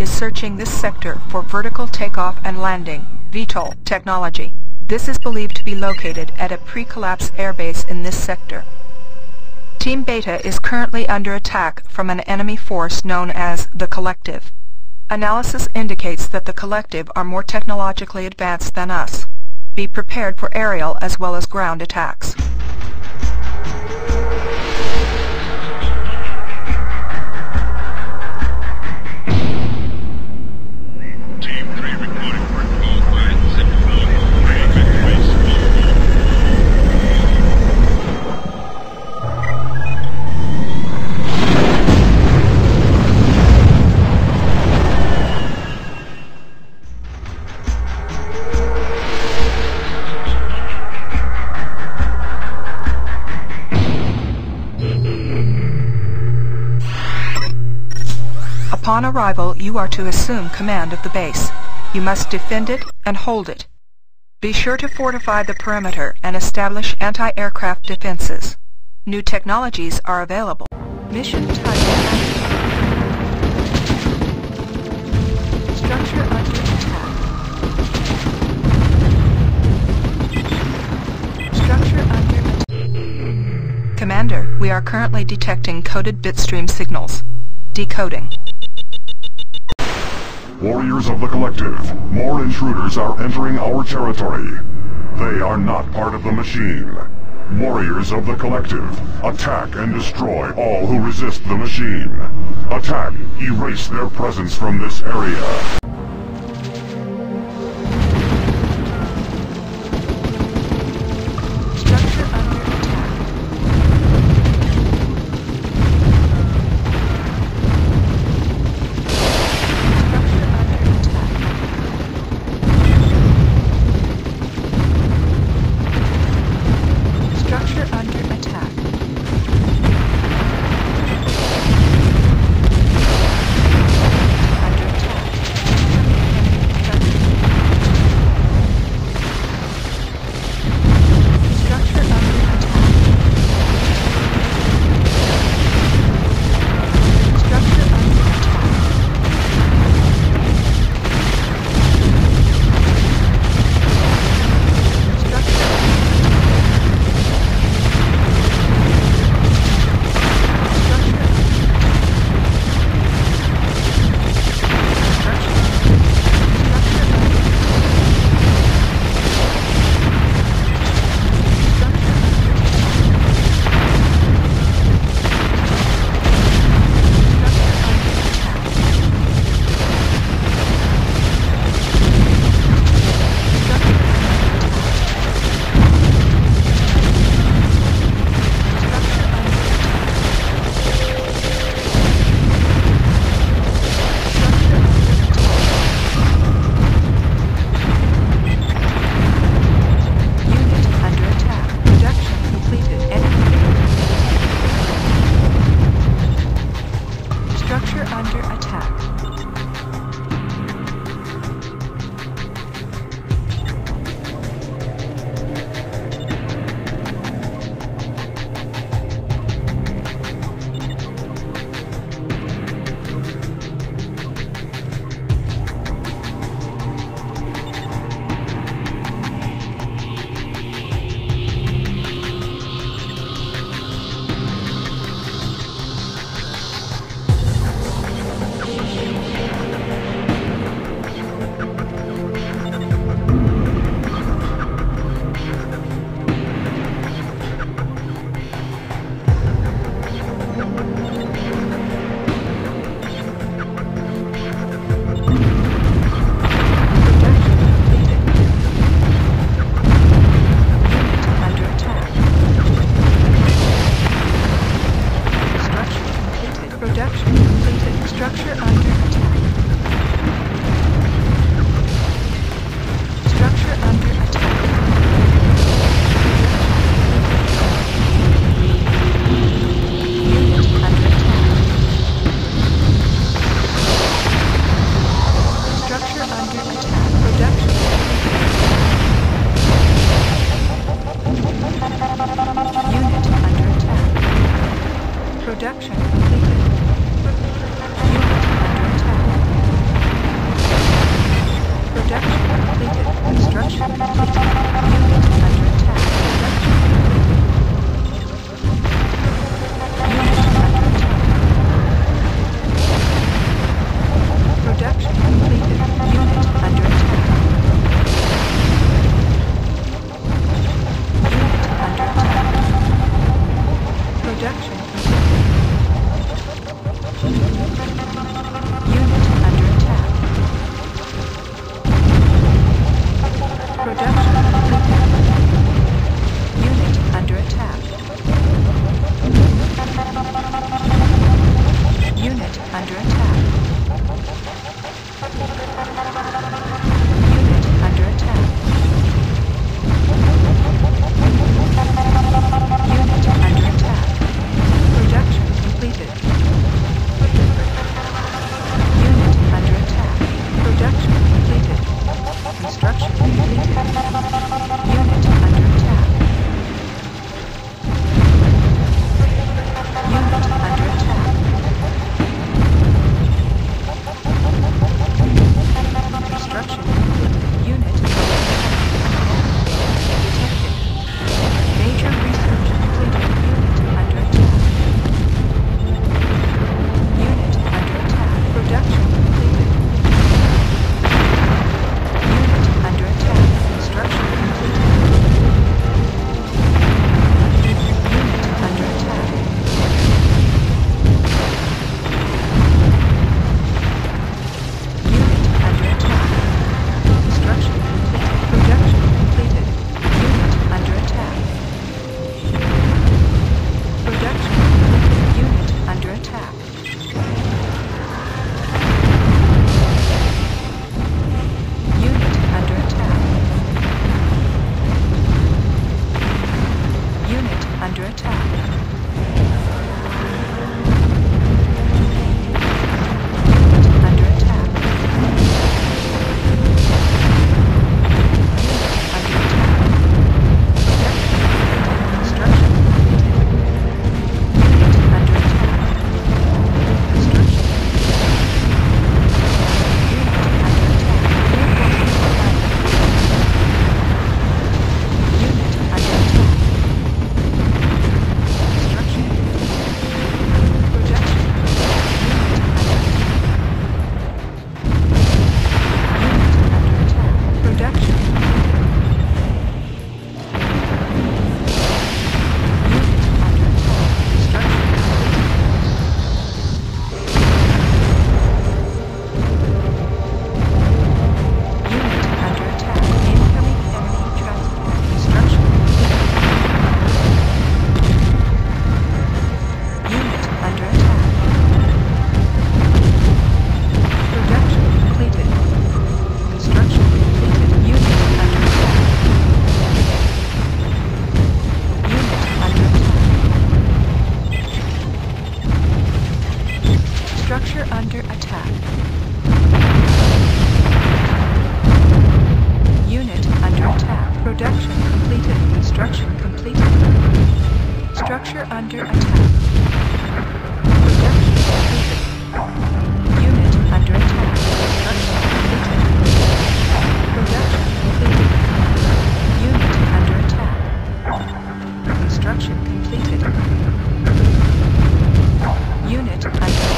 is searching this sector for vertical takeoff and landing, VTOL, technology. This is believed to be located at a pre-collapse airbase in this sector. Team Beta is currently under attack from an enemy force known as the Collective. Analysis indicates that the Collective are more technologically advanced than us. Be prepared for aerial as well as ground attacks. Upon arrival, you are to assume command of the base. You must defend it and hold it. Be sure to fortify the perimeter and establish anti-aircraft defenses. New technologies are available. Mission type active. Structure under attack. Structure under attack. Commander, we are currently detecting coded bitstream signals. Decoding. Warriors of the Collective, more intruders are entering our territory. They are not part of the machine. Warriors of the Collective, attack and destroy all who resist the machine. Attack, erase their presence from this area. Structure under attack. Production completed. Unit under attack. Construction completed. Unit under attack. Construction completed. Unit under attack.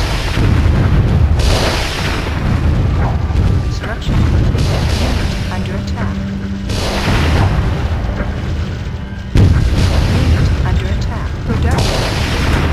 Construction completed. Unit under attack. Unit under attack. Production.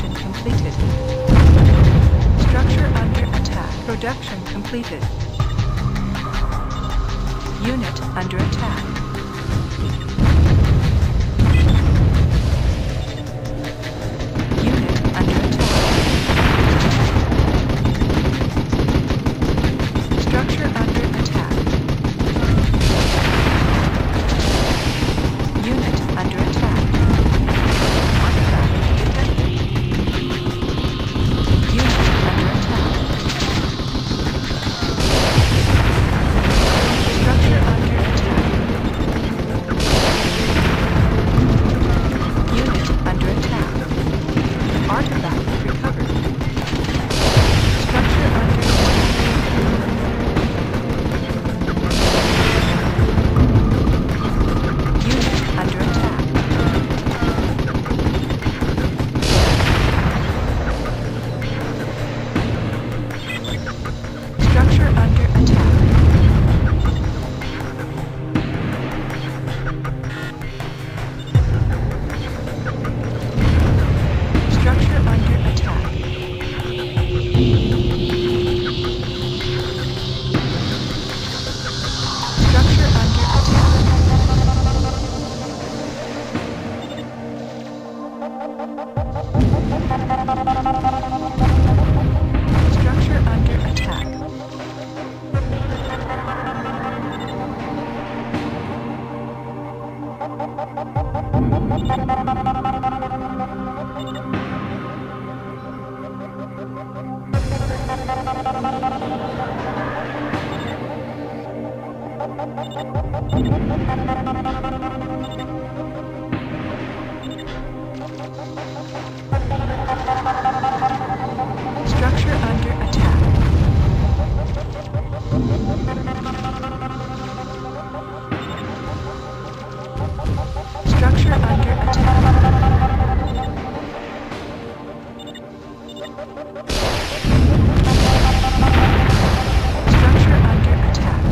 Construction completed. Structure under attack. Production completed. Unit under attack. Unit under attack. Structure under attack. Unit under attack. Artifact detected. Unit under attack. Structure under attack. Unit under attack. Artifact recovered. Structure under attack. Unit under attack. Structure under attack. Structure under attack. Structure under attack. Structure under attack. Structure under attack. Structure under attack. Structure under attack.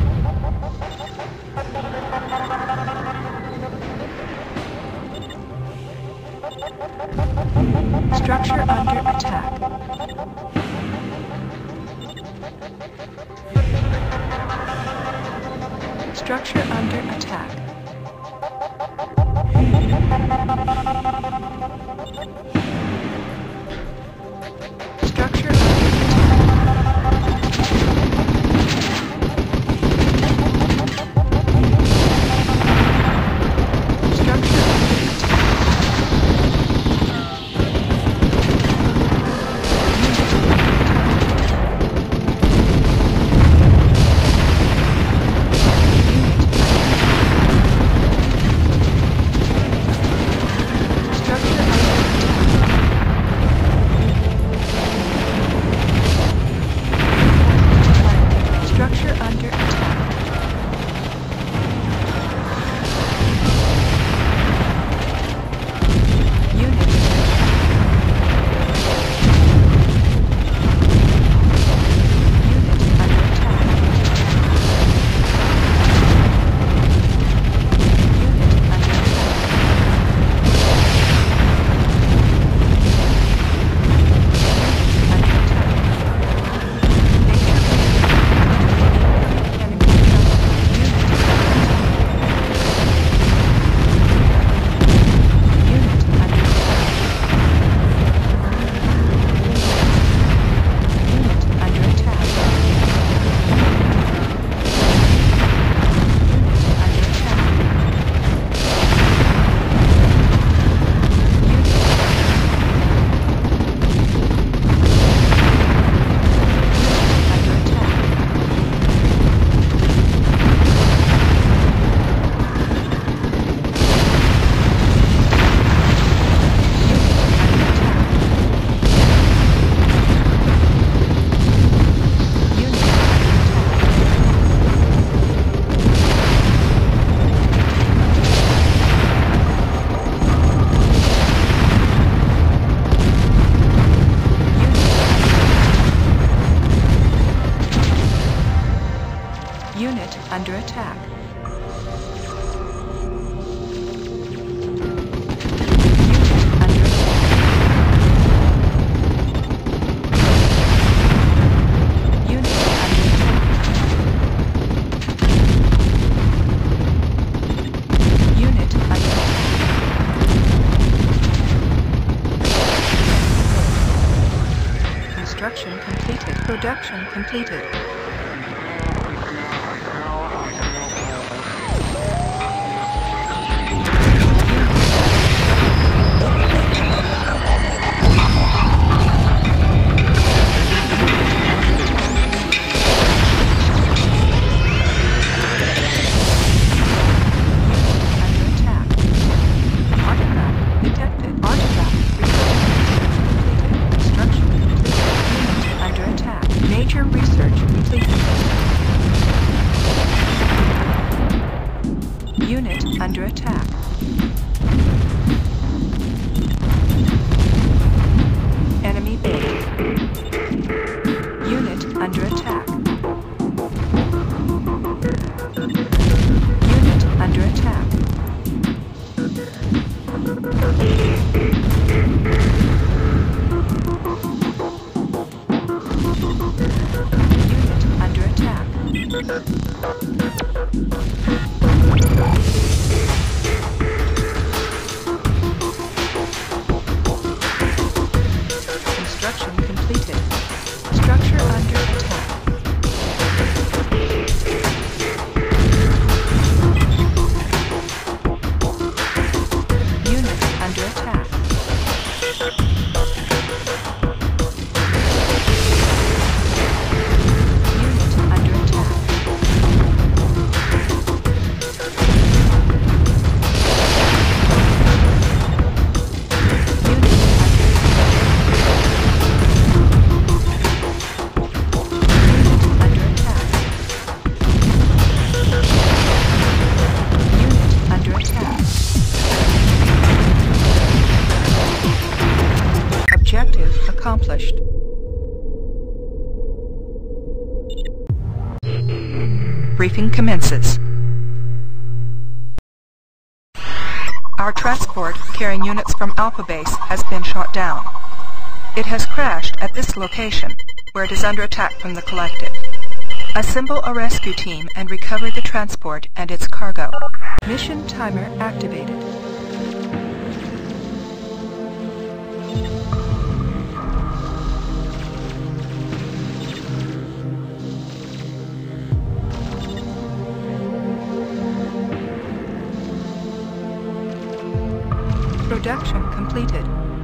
Structure under attack. Structure under attack. Structure under Structure under attack. Unit under attack. Unit under attack. Under attack. Unit under attack. Unit under attack. Construction completed. Production completed. Unit under attack. Enemy base. Unit under attack. Unit under attack. Unit under attack. Construction completed. Structure under attack. Unit under attack. Unit under attack. Objective accomplished. Briefing commences. Our transport carrying units from Alpha Base has been shot down. It has crashed at this location, where it is under attack from the Collective. Assemble a rescue team and recover the transport and its cargo. Mission timer activated. Production completed.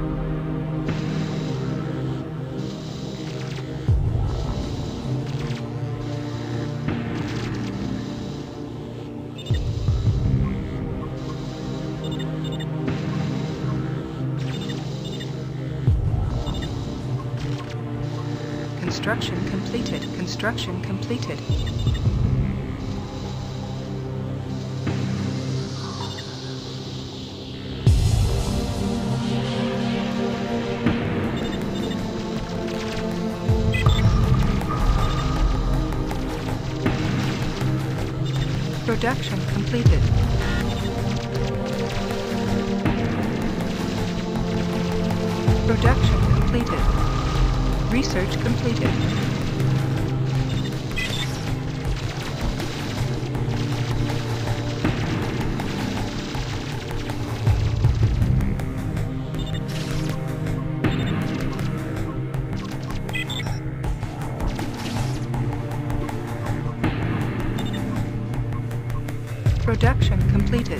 Construction completed. Construction completed. Production completed. Production completed. Research completed. Production completed.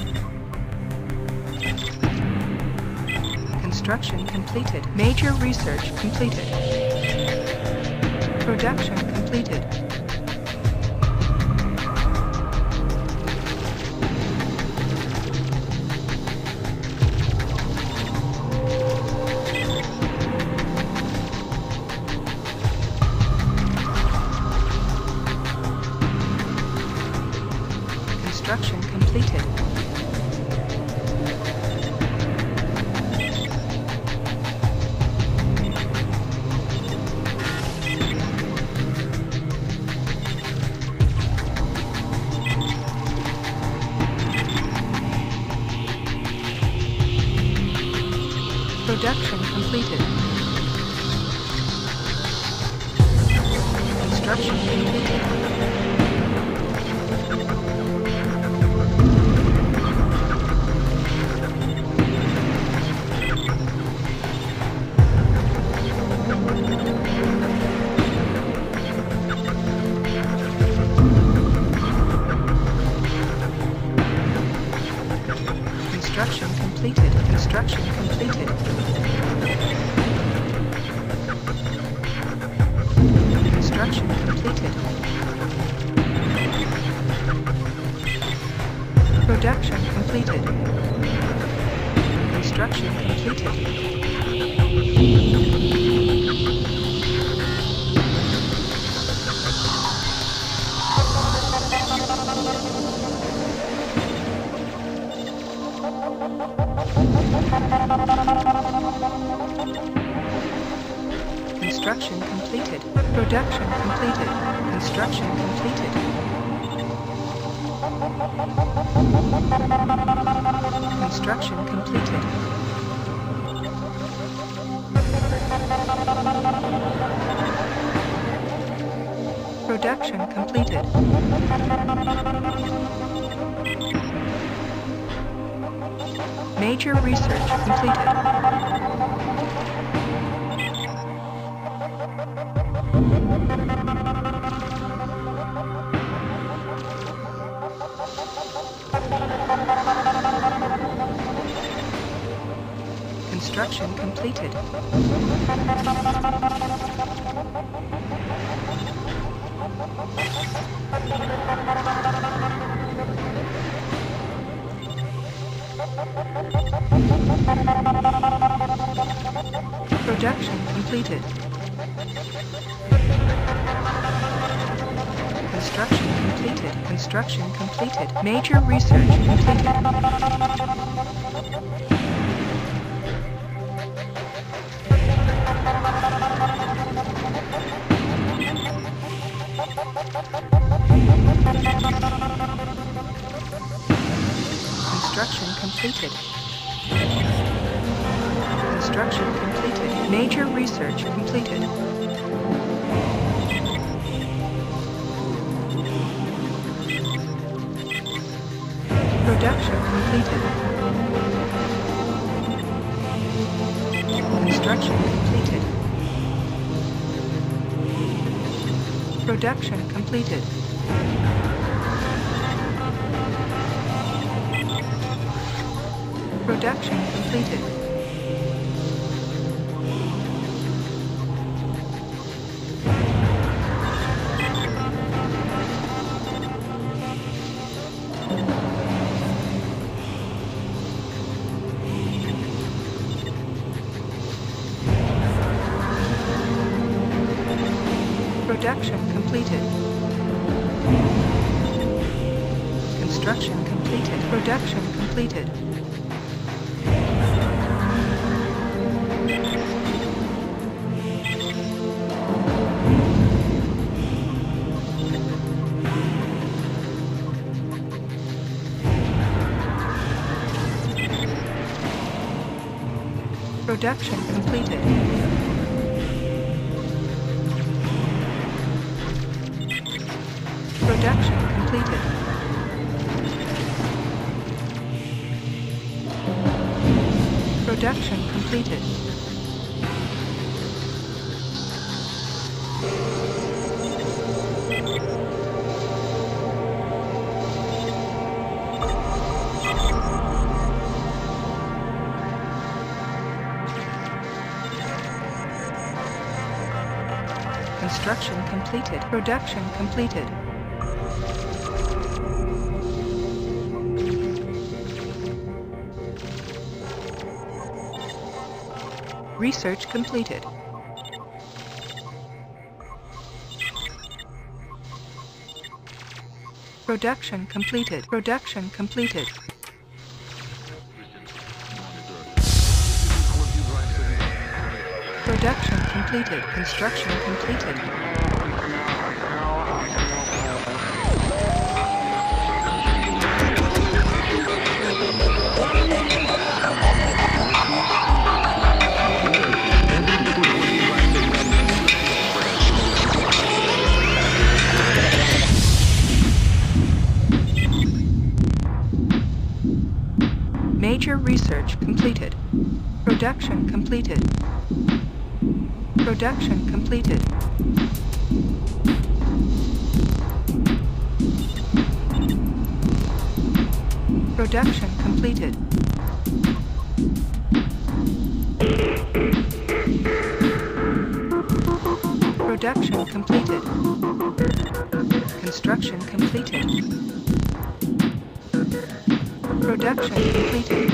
Construction completed. Major research completed. Production completed. Construction completed. Production completed. Construction completed. Construction completed. Production completed. Construction completed. Construction completed. Production completed. Major research completed. Construction completed. Production completed. Construction completed. Construction completed. Major research completed. Construction completed. Construction completed. Major research completed. Production completed. Construction completed. Production completed. Production completed. Production completed. Construction completed. Production completed. Production completed. Production completed. Production completed. Construction completed. Production completed. Research completed. Production completed. Production completed. Production completed. Construction completed. Major research completed. Production completed. Production completed. Production completed. Production completed. Construction completed. Production completed.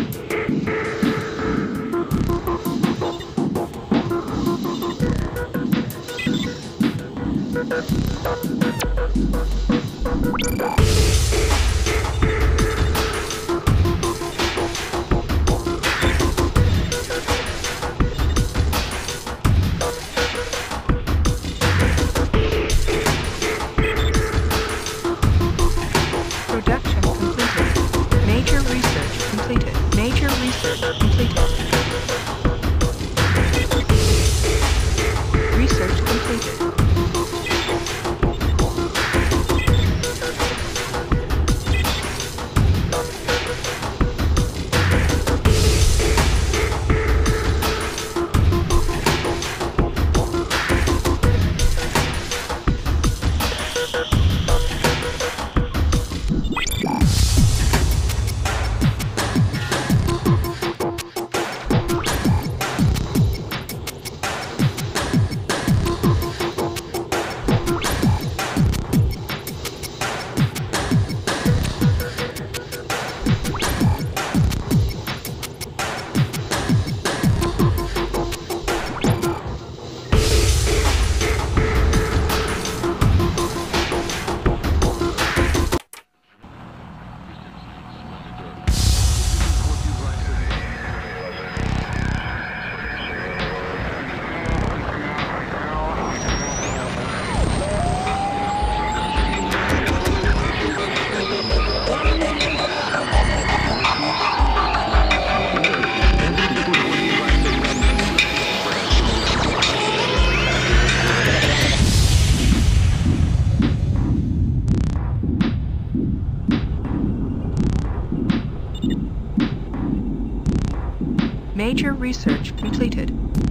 Major research completed.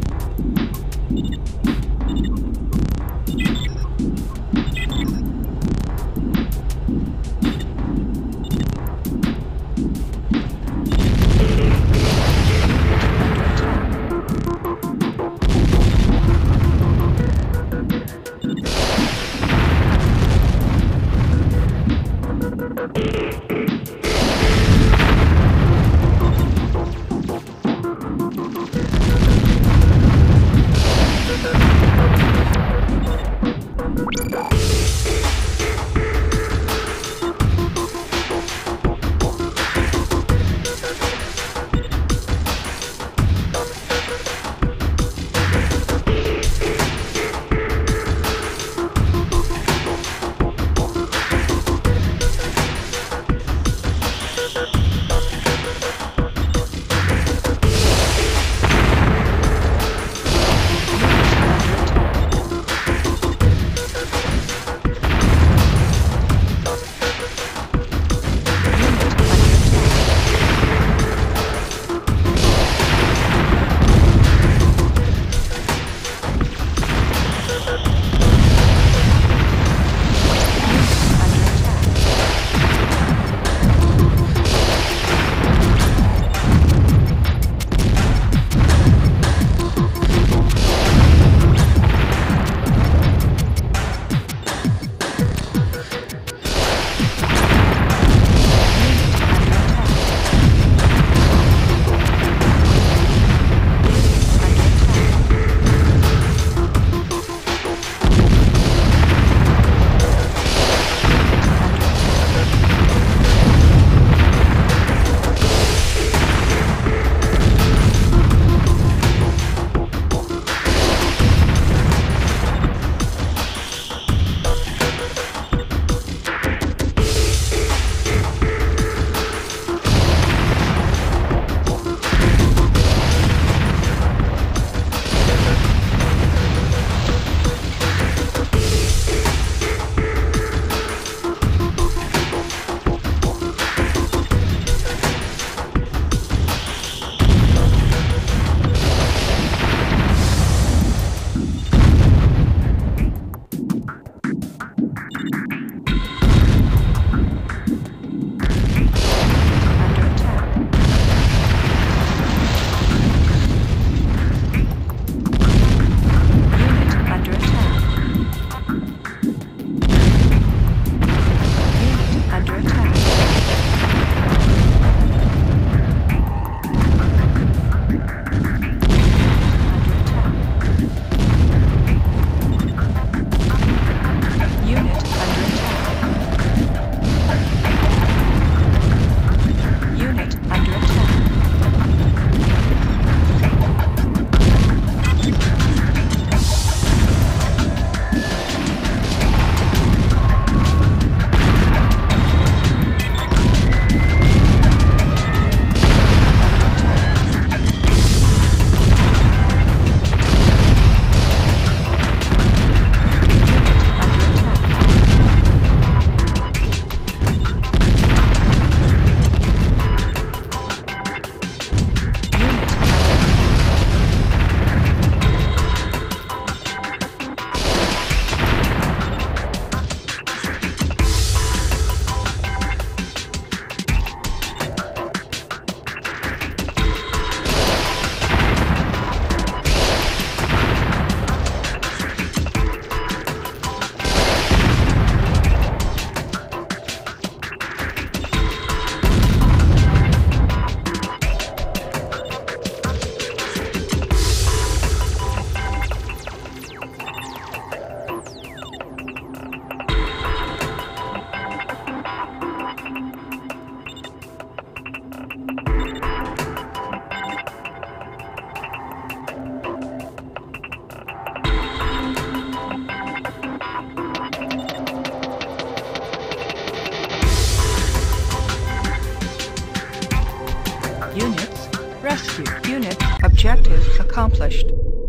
Units rescued. Unit objective accomplished.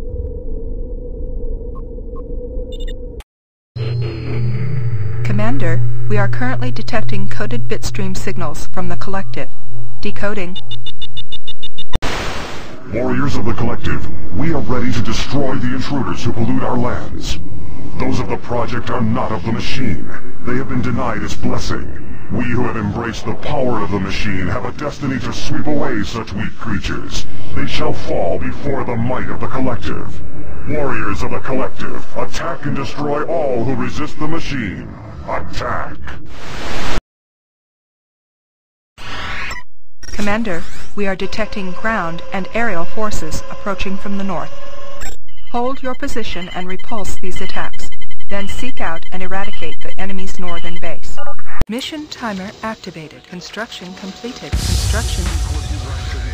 Commander, we are currently detecting coded bitstream signals from the collective. Decoding. Warriors of the Collective, we are ready to destroy the intruders who pollute our lands. Those of the Project are not of the machine. They have been denied its blessing. We who have embraced the power of the machine have a destiny to sweep away such weak creatures. They shall fall before the might of the Collective. Warriors of the Collective, attack and destroy all who resist the machine. Attack! Commander, we are detecting ground and aerial forces approaching from the north. Hold your position and repulse these attacks. Then seek out and eradicate the enemy's northern base. Mission timer activated. Construction completed. Construction